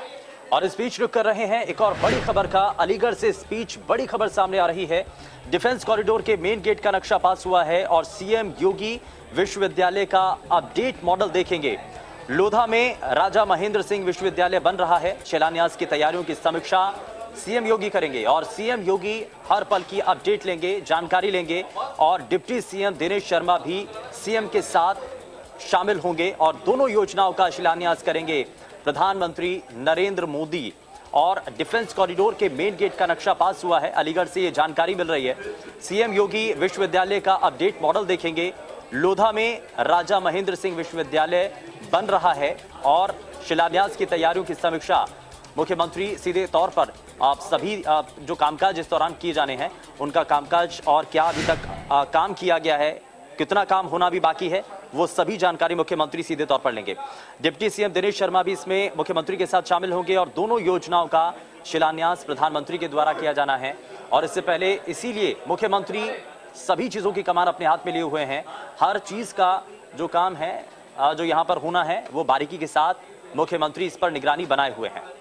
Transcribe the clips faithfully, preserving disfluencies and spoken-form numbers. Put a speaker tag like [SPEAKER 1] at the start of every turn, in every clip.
[SPEAKER 1] और इस बीच रुक कर रहे हैं एक और बड़ी खबर का। अलीगढ़ से स्पीच बड़ी खबर सामने आ रही है। डिफेंस कॉरिडोर के मेन गेट का नक्शा पास हुआ है और सीएम योगी विश्वविद्यालय का अपडेट मॉडल देखेंगे। लोधा में राजा महेंद्र सिंह विश्वविद्यालय बन रहा है। शिलान्यास की तैयारियों की समीक्षा सीएम योगी करेंगे और सीएम योगी हर पल की अपडेट लेंगे, जानकारी लेंगे और डिप्टी सीएम दिनेश शर्मा भी सीएम के साथ शामिल होंगे और दोनों योजनाओं का शिलान्यास करेंगे। प्रधानमंत्री नरेंद्र मोदी और डिफेंस कॉरिडोर के मेन गेट का नक्शा पास हुआ है। अलीगढ़ से ये जानकारी मिल रही है। सीएम योगी विश्वविद्यालय का अपडेट मॉडल देखेंगे। लोधा में राजा महेंद्र सिंह विश्वविद्यालय बन रहा है और शिलान्यास की तैयारियों की समीक्षा मुख्यमंत्री सीधे तौर पर आप सभी आप जो कामकाज इस दौरान किए जाने हैं उनका कामकाज और क्या अभी तक आ, काम किया गया है, कितना काम होना भी बाकी है, वो सभी जानकारी मुख्यमंत्री सीधे तौर पर लेंगे। डिप्टी सीएम दिनेश शर्मा भी इसमें मुख्यमंत्री के साथ शामिल होंगे और दोनों योजनाओं का शिलान्यास प्रधानमंत्री के द्वारा किया जाना है। और इससे पहले इसीलिए मुख्यमंत्री सभी चीजों की कमान अपने हाथ में लिए हुए हैं। हर चीज का जो काम है, जो यहां पर होना है, वो बारीकी के साथ मुख्यमंत्री इस पर निगरानी बनाए हुए हैं।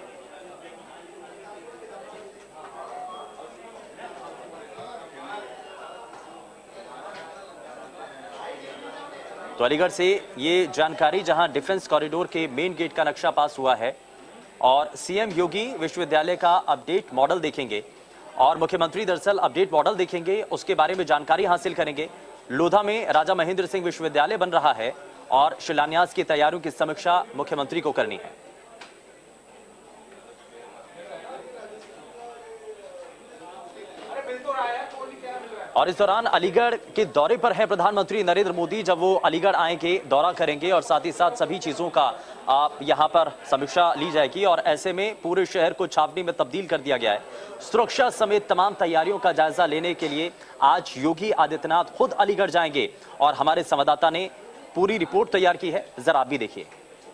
[SPEAKER 1] तो अलीगढ़ से ये जानकारी, जहां डिफेंस कॉरिडोर के मेन गेट का नक्शा पास हुआ है और सीएम योगी विश्वविद्यालय का अपडेट मॉडल देखेंगे और मुख्यमंत्री दरअसल अपडेट मॉडल देखेंगे, उसके बारे में जानकारी हासिल करेंगे। लोधा में राजा महेंद्र सिंह विश्वविद्यालय बन रहा है और शिलान्यास की तैयारियों की समीक्षा मुख्यमंत्री को करनी है। और इस दौरान अलीगढ़ के दौरे पर है प्रधानमंत्री नरेंद्र मोदी। जब वो अलीगढ़ आएंगे, दौरा करेंगे और साथ ही साथ सभी चीजों का आप यहां पर समीक्षा ली जाएगी और ऐसे में पूरे शहर को छावनी में तब्दील कर दिया गया है। सुरक्षा समेत तमाम तैयारियों का जायजा लेने के लिए आज योगी आदित्यनाथ खुद अलीगढ़ जाएंगे और हमारे संवाददाता ने पूरी रिपोर्ट तैयार की है, जरा आप भी देखिए।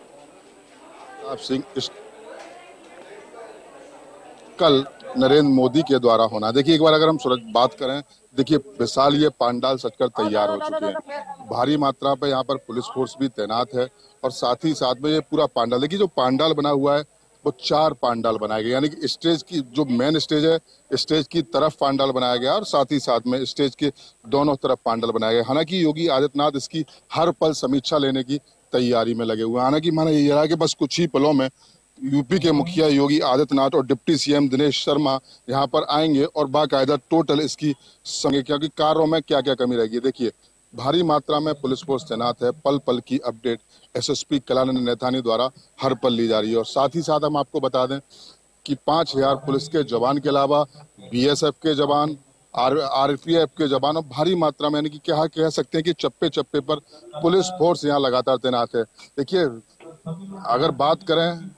[SPEAKER 2] कल नरेंद्र मोदी के द्वारा होना, देखिए एक बार अगर हम बात करें, देखिए विशाल ये पांडाल सजकर तैयार हो चुके हैं। भारी मात्रा पे यहाँ पर पुलिस फोर्स भी तैनात है और साथ ही साथ में ये पूरा पांडाल, देखिए जो पांडाल बना हुआ है वो चार पांडाल बनाए गए, यानी कि स्टेज की जो मेन स्टेज है, स्टेज की तरफ पांडाल बनाया गया और साथ ही साथ में स्टेज के दोनों तरफ पांडाल बनाया गया। हालांकि योगी आदित्यनाथ इसकी हर पल समीक्षा लेने की तैयारी में लगे हुए हैं। हालांकि माना यह रहा कि बस कुछ ही पलों में यूपी के मुखिया योगी आदित्यनाथ और डिप्टी सीएम दिनेश शर्मा यहां पर आएंगे और बाकायदा टोटल इसकी समीक्षा की कार्यों में क्या क्या कमी रहेगी। देखिए भारी मात्रा में पुलिस फोर्स तैनात है, पल पल की अपडेट एसएसपी कलानंद नैथानी द्वारा हर पल ली जा रही है। और साथ ही साथ हम आपको बता दें कि पांच हजार पुलिस के जवान के अलावा बीएसएफ के जवान, आरपीएफ के जवान और भारी मात्रा में, यानी कि क्या कह सकते हैं कि चप्पे चप्पे पर पुलिस फोर्स यहाँ लगातार तैनात है। देखिए अगर बात करें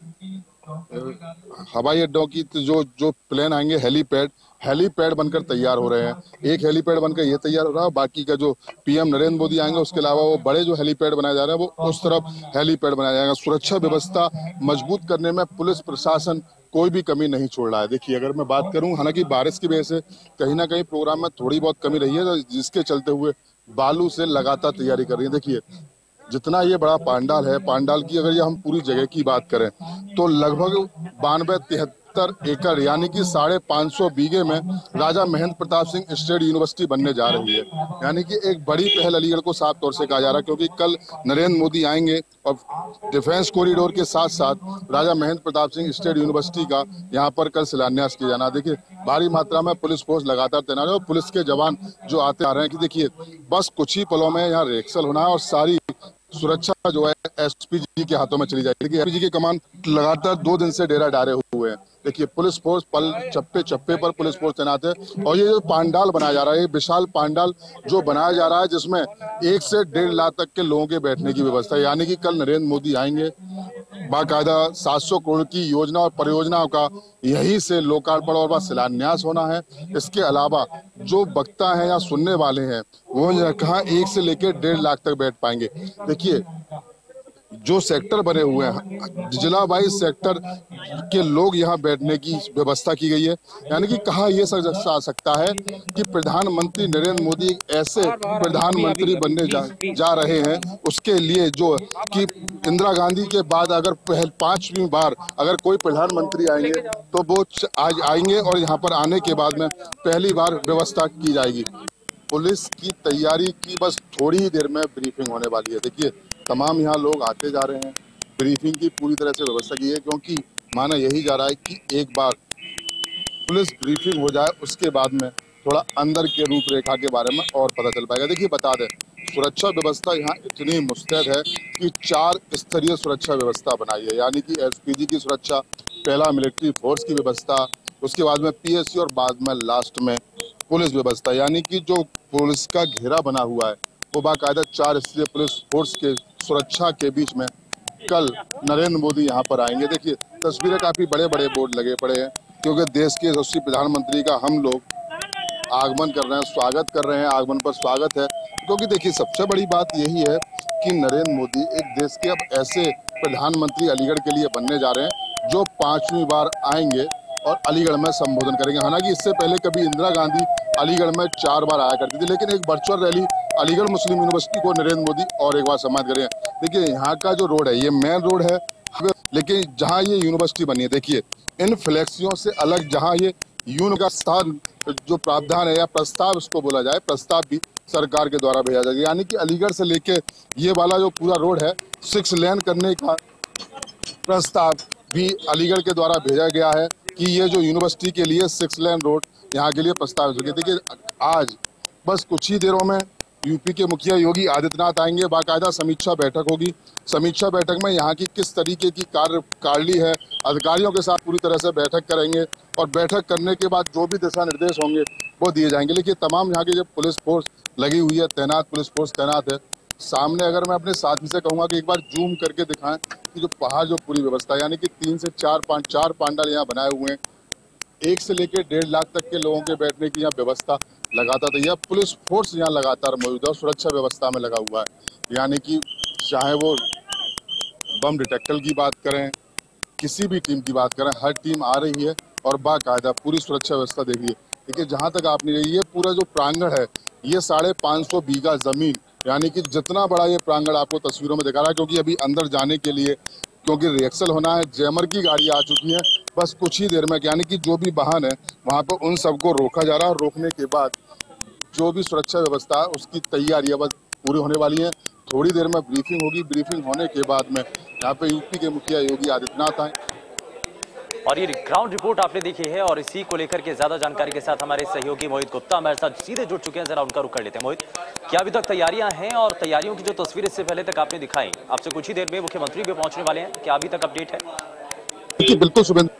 [SPEAKER 2] हवाई अड्डों की, तो जो जो प्लेन आएंगे हेलीपैड हेलीपैड बनकर तैयार हो रहे हैं। एक हेलीपैड बनकर ये तैयार हो रहा है, बाकी का जो पीएम नरेंद्र मोदी आएंगे उसके अलावा वो बड़े जो हेलीपैड बनाए जा रहे हैं वो उस तरफ हेलीपैड बनाया जाएगा। सुरक्षा व्यवस्था मजबूत करने में पुलिस प्रशासन कोई भी कमी नहीं छोड़ रहा है। देखिए अगर मैं बात करूं, हालांकि बारिश की वजह से कहीं ना कहीं प्रोग्राम में थोड़ी बहुत कमी रही है, जिसके चलते हुए बालू से लगातार तैयारी कर रही है। देखिए जितना ये बड़ा पांडाल है, पांडाल की अगर ये हम पूरी जगह की बात करें तो लगभग बानवे तिहत्तर एकड़ यानी कि साढ़े पाँच सौ बीघे में राजा महेंद्र प्रताप सिंह स्टेट यूनिवर्सिटी बनने जा रही है। यानी कि एक बड़ी पहल अलीगढ़ को साफ तौर से कहा जा रहा है, क्योंकि कल नरेंद्र मोदी आएंगे और डिफेंस कॉरिडोर के साथ साथ राजा महेंद्र प्रताप सिंह स्टेट यूनिवर्सिटी का यहाँ पर कल शिलान्यास किया जाना। देखिए भारी मात्रा में पुलिस फोर्स लगातार तैनात है और पुलिस के जवान जो आते आ रहे हैं कि देखिए बस कुछ ही पलों में यहाँ रिहर्सल होना है और सारी सुरक्षा जो है एसपी जी के हाथों में चली जाएगी। एसपी जी के कमान लगातार दो दिन से डेरा डाले हुए हैं। देखिए पुलिस फोर्स पल चप्पे चप्पे पर पुलिस फोर्स तैनात है और ये जो पांडाल बनाया जा रहा है, ये विशाल पांडाल जो बनाया जा रहा है, जिसमें एक से डेढ़ लाख तक के लोगों के बैठने की व्यवस्था है। यानी कि कल नरेंद्र मोदी आएंगे, बाकायदा सात सौ करोड़ की योजना और परियोजनाओं का यहीं से लोकार्पण और शिलान्यास होना है। इसके अलावा जो वक्ता हैं या सुनने वाले हैं वो कहाँ एक से लेकर डेढ़ लाख तक बैठ पाएंगे। देखिए जो सेक्टर बने हुए हैं, जिला वाइज सेक्टर के लोग यहाँ बैठने की व्यवस्था की गई है। यानी कि कहा यह जा सकता है कि प्रधानमंत्री नरेंद्र मोदी एक ऐसे प्रधानमंत्री बनने जा, जा रहे हैं, उसके लिए जो कि इंदिरा गांधी के बाद अगर पहल पांचवी बार अगर कोई प्रधानमंत्री आएंगे तो वो आज आएंगे और यहाँ पर आने के बाद में पहली बार व्यवस्था की जाएगी। पुलिस की तैयारी की बस थोड़ी ही देर में ब्रीफिंग होने वाली है। देखिए तमाम यहाँ लोग आते जा रहे हैं, ब्रीफिंग की पूरी तरह से व्यवस्था की है, क्योंकि माना यही जा रहा है कि एक बार पुलिस ब्रीफिंग हो जाए उसके बाद में थोड़ा अंदर के रूपरेखा के बारे में और पता चल पाएगा। देखिए बता दें, सुरक्षा व्यवस्था यहाँ इतनी मुस्तैद है कि चार स्तरीय सुरक्षा व्यवस्था बनाई है। यानी कि एसपीजी की सुरक्षा, पहला मिलिट्री फोर्स की व्यवस्था, उसके बाद में पीएससी और बाद में लास्ट में पुलिस व्यवस्था। यानी कि जो पुलिस का घेरा बना हुआ है वो बाकायदा चार स्तरीय पुलिस फोर्स के सुरक्षा के बीच में कल नरेंद्र मोदी यहाँ पर आएंगे। देखिए तस्वीरें काफी बड़े बड़े बोर्ड लगे पड़े हैं, क्योंकि देश के यशस्वी प्रधानमंत्री का हम लोग आगमन कर रहे हैं, स्वागत कर रहे हैं, आगमन पर स्वागत है। क्योंकि देखिए सबसे बड़ी बात यही है कि नरेंद्र मोदी एक देश के अब ऐसे प्रधानमंत्री अलीगढ़ के लिए बनने जा रहे हैं जो पांचवी बार आएंगे और अलीगढ़ में संबोधन करेंगे। हालांकि इससे पहले कभी इंदिरा गांधी अलीगढ़ में चार बार आया करती थी, लेकिन एक virtual rally Aligarh Muslim University को नरेंद्र मोदी और एक बार सम्मानित करेंगे। देखिए यहाँ का जो रोड है ये मेन रोड है, लेकिन जहाँ ये यूनिवर्सिटी बनी है, देखिए इन फ्लैक्सियों से अलग जहाँ ये यून का स्थान जो प्रावधान है या प्रस्ताव इसको बोला जाए, प्रस्ताव भी सरकार के द्वारा भेजा जाएगा। यानी कि अलीगढ़ से लेके ये वाला जो पूरा रोड है सिक्स लेन करने का प्रस्ताव भी अलीगढ़ के द्वारा भेजा गया है कि ये जो यूनिवर्सिटी के लिए सिक्स लेन रोड यहाँ के लिए प्रस्तावित हो गया। देखिए आज बस कुछ ही देरों में यूपी के मुखिया योगी आदित्यनाथ आएंगे, बाकायदा समीक्षा बैठक होगी। समीक्षा बैठक में यहाँ की किस तरीके की कार्य कार्यप्रणाली है, अधिकारियों के साथ पूरी तरह से बैठक करेंगे और बैठक करने के बाद जो भी दिशा निर्देश होंगे वो दिए जाएंगे। लेकिन तमाम यहाँ की जो पुलिस फोर्स लगी हुई है, तैनात पुलिस फोर्स तैनात है। सामने अगर मैं अपने साथी से कहूँगा कि एक बार जूम करके दिखाएं कि जो पहाड़ जो पूरी व्यवस्था, यानी कि तीन से चार पांच चार पांडाल यहाँ बनाए हुए हैं, एक से लेकर डेढ़ लाख तक के लोगों के बैठने की यहाँ व्यवस्था लगातार तैयार, पुलिस फोर्स यहाँ लगातार मौजूद है, सुरक्षा व्यवस्था में लगा हुआ है। यानी कि चाहे वो बम डिटेक्टर की बात करें, किसी भी टीम की बात करें, हर टीम आ रही है और बाकायदा पूरी सुरक्षा व्यवस्था देखिए। देखिए जहाँ तक आपने ये पूरा जो प्रांगण है ये साढ़े पाँच सौ बीघा जमीन, यानी कि जितना बड़ा ये प्रांगण आपको तस्वीरों में दिखा रहा है, क्योंकि अभी अंदर जाने के लिए क्योंकि रिहर्सल होना है, जैमर की गाड़ी आ चुकी है, बस कुछ ही देर में यानी कि जो भी वाहन है वहाँ पर उन सबको रोका जा रहा है और रोकने के बाद जो भी सुरक्षा व्यवस्था है उसकी तैयारियां बस पूरी होने वाली हैं। थोड़ी देर में ब्रीफिंग होगी, ब्रीफिंग होने के बाद में यहाँ पे यूपी के मुखिया योगी आदित्यनाथ आए।
[SPEAKER 1] और ये ग्राउंड रिपोर्ट आपने देखी है और इसी को लेकर के ज्यादा जानकारी के साथ हमारे सहयोगी मोहित गुप्ता हमारे साथ सीधे जुड़ चुके हैं। जरा उनका रुख कर लेते हैं। मोहित, क्या अभी तक तैयारियां हैं और तैयारियों की जो तस्वीर इससे पहले तक आपने दिखाई, आपसे कुछ ही देर में मुख्यमंत्री भी पहुंचने वाले हैं, क्या अभी तक अपडेट है?
[SPEAKER 2] बिल्कुल शुभेंद्र,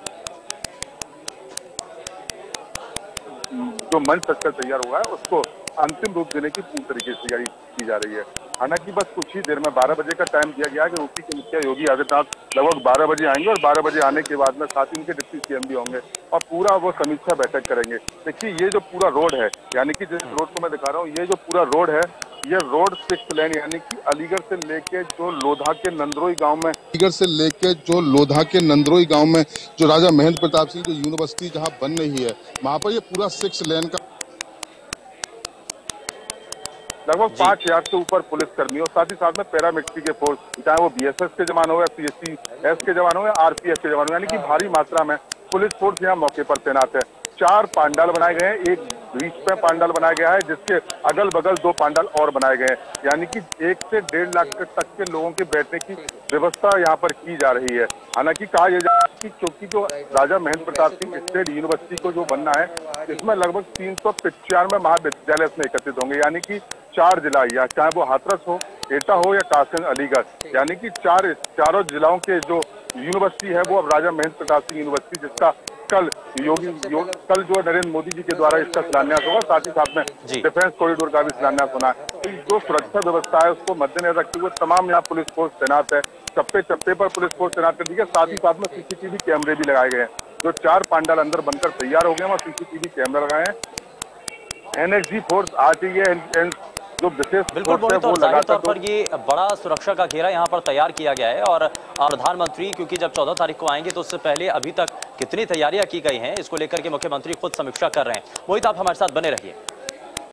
[SPEAKER 3] जो मंच स्ट्रक्चर तैयार हुआ है उसको अंतिम रूप देने की पूरी तरीके से तैयारी की जा रही है। हालांकि बस कुछ ही देर में बारह बजे का टाइम दिया गया है कि यूपी के मुखिया योगी आदित्यनाथ लगभग बारह बजे आएंगे और बारह बजे आने के बाद में साथ ही उनके डिप्टी सीएम भी होंगे और पूरा वो समीक्षा बैठक करेंगे। देखिए ये जो पूरा रोड है, यानी कि जिस रोड को मैं दिखा रहा हूँ, ये जो पूरा रोड है ये रोड सिक्स लेन, यानी कि अलीगढ़ से लेके जो लोधा के नंदरोई गांव में
[SPEAKER 2] अलीगढ़ से लेके जो लोधा के नंदरोई गांव में जो राजा महेंद्र प्रताप सिंह जो यूनिवर्सिटी जहां बन रही है वहां पर ये पूरा सिक्स लेन का
[SPEAKER 3] लगभग पांच हजार से ऊपर पुलिस कर्मी और साथ ही साथ में पैरामिलिट्री के फोर्स, चाहे वो बीएसएफ के जवान हो या सीएसएफ के जवान हो या आरपीएफ के जवान हो, यानी कि भारी मात्रा में पुलिस फोर्स यहाँ मौके पर तैनात है। चार पांडाल बनाए गए हैं, एक बीच में पांडाल बनाया गया है जिसके अगल बगल दो पांडाल और बनाए गए हैं, यानी कि एक से डेढ़ लाख तक के लोगों के बैठने की व्यवस्था यहाँ पर की जा रही है। हालांकि कहा यह जा रहा है कि क्योंकि जो राजा महेंद्र प्रताप सिंह स्टेट यूनिवर्सिटी को जो बनना है इसमें लगभग तीन सौ पिचानवे महाविद्यालय इसमें एकत्रित होंगे, यानी कि चार जिला, या चाहे वो हाथरस हो, एटा हो या कासगंज अलीगढ़, यानी कि चार चारों जिलाओं के जो यूनिवर्सिटी है वो अब राजा महेंद्र प्रताप सिंह यूनिवर्सिटी, जिसका कल योगी योग, कल जो नरेंद्र मोदी जी के द्वारा इसका शिलान्यास होगा, साथ ही साथ में डिफेंस कॉरिडोर का भी शिलान्यास होना है। तो जो सुरक्षा व्यवस्था है उसको मद्देनजर रखते हुए तमाम यहाँ पुलिस फोर्स तैनात है, चप्पे चप्पे पर पुलिस फोर्स तैनात कर दी है। साथ ही साथ में सीसीटीवी कैमरे भी लगाए गए हैं। जो चार पांडाल अंदर बनकर तैयार हो गए हैं वहाँ सीसीटीवी कैमरा लगाए हैं। एनएसजी फोर्स आ गई है, जो विशेष
[SPEAKER 1] बिल्कुल
[SPEAKER 3] फोर्स है
[SPEAKER 1] मोहित,
[SPEAKER 3] वो
[SPEAKER 1] और जाहिर
[SPEAKER 3] लगातार
[SPEAKER 1] तौर पर ये बड़ा सुरक्षा का घेरा यहाँ पर तैयार किया गया है। और प्रधानमंत्री क्योंकि जब चौदह तारीख को आएंगे तो उससे पहले अभी तक कितनी तैयारियां की गई हैं इसको लेकर के मुख्यमंत्री खुद समीक्षा कर रहे हैं। मोहित, आप हमारे साथ बने रहिए।